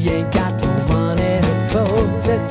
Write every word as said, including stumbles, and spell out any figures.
She ain't got no money, her clothes are